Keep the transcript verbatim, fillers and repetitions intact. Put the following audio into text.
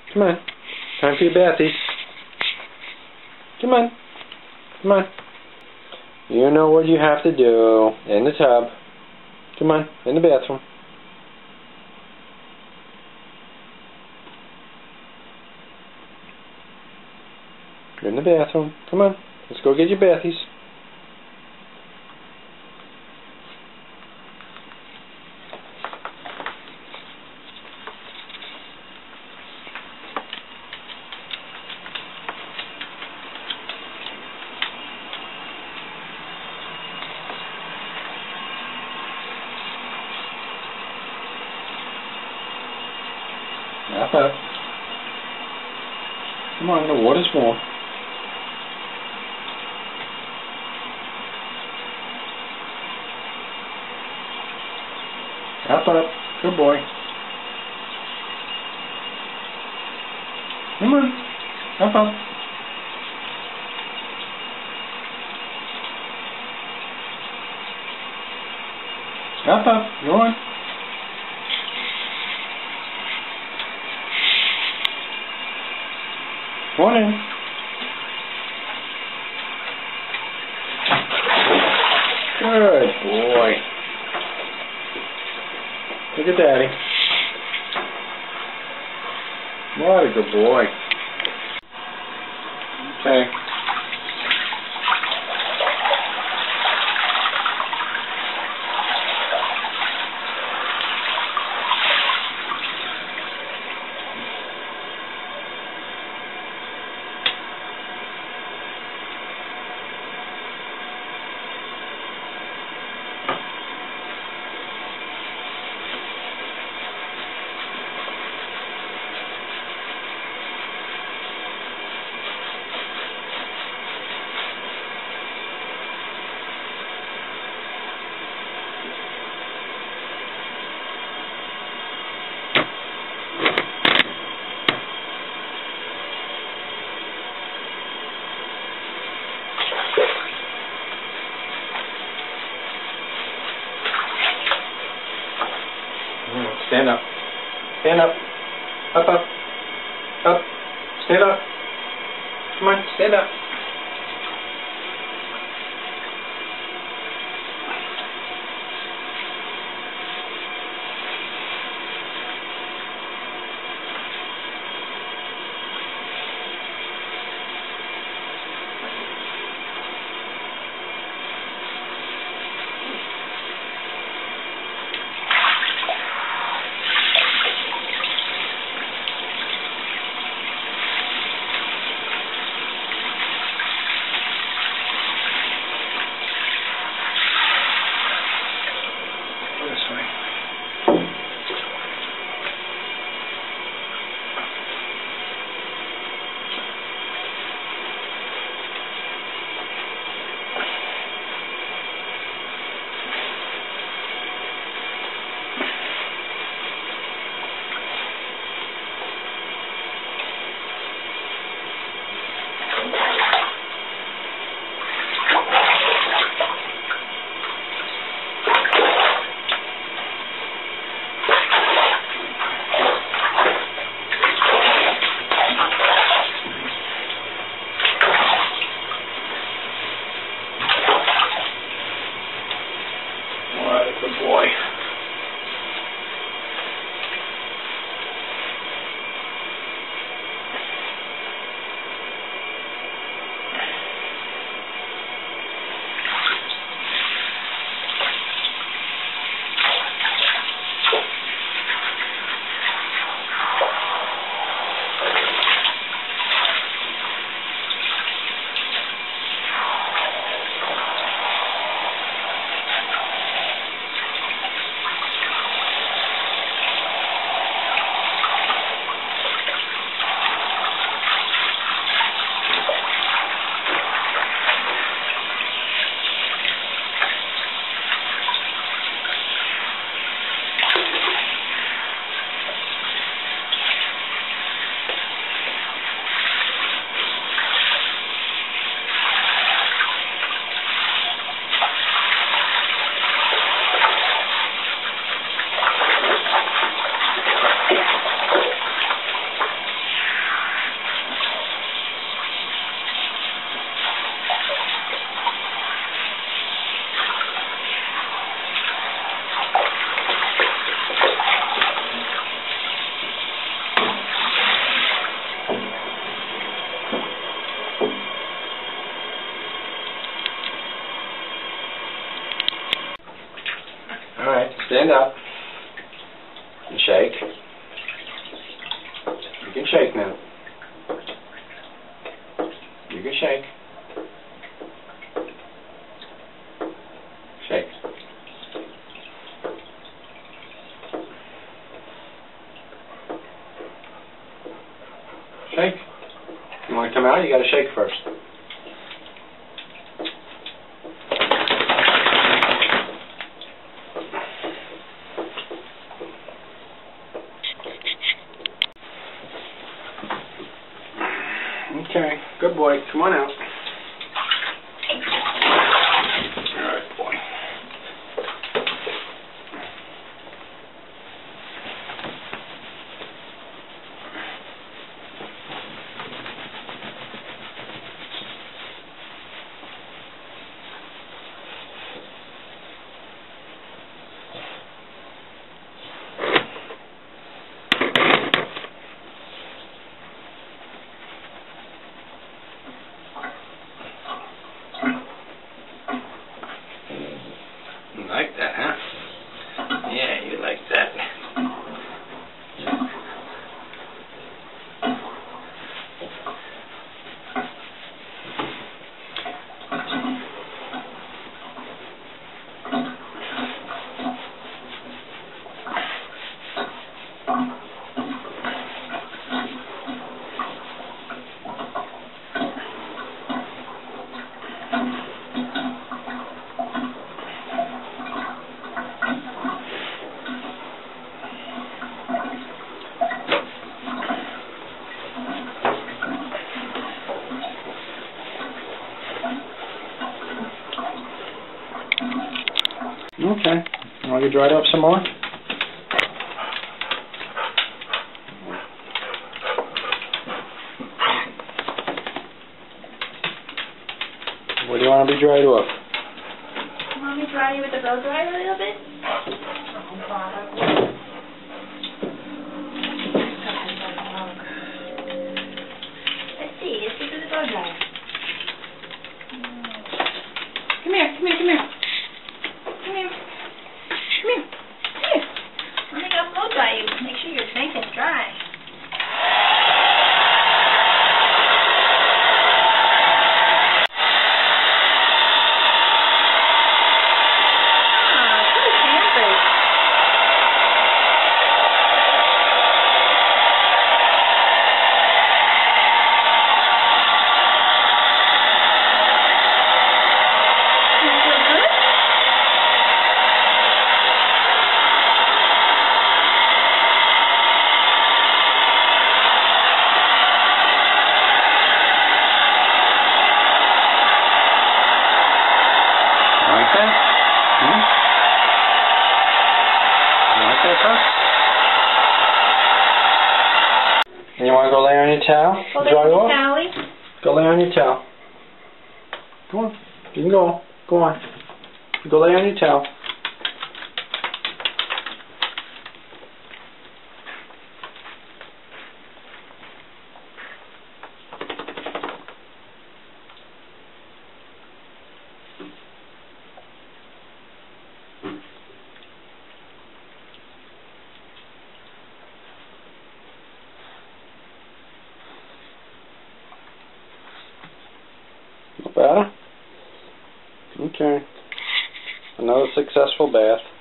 Come on. Time for your bathies. Come on. Come on. You know what you have to do. In the tub. Come on. In the bathroom. You're in the bathroom. Come on. Let's go get your bathies. Wrap up. Come on, the water's warm. Wrap up. Good boy. Come on. Wrap up. Wrap up. Go on. Go on in. Good boy. Look at Daddy. What a good boy. Okay. Stand up. Stand up. Up, up. Up. Stand up. Come on, stand up. stand up and shake. You can shake now. You can shake. Shake. Shake. You want to come out? You got to shake first. Okay, good boy. Come on out. Good boy. You like that, huh? Yeah, you like that. Okay. Want to dry it up some more? What do you want to be dried off? You want me to dry you with the blow dryer a little bit? Oh, bother. Let's see. Let's get to the blow dryer. Come here, come here, come here. Come here. Come here. Come here. Let me go blow dry you. Make sure you're nice and dry. And you want to go lay on your towel? Go Dry lay off? on your towel. Go lay on your towel. Go on. You can go. Go on. Go lay on your towel. Not better? Okay. Another successful bath.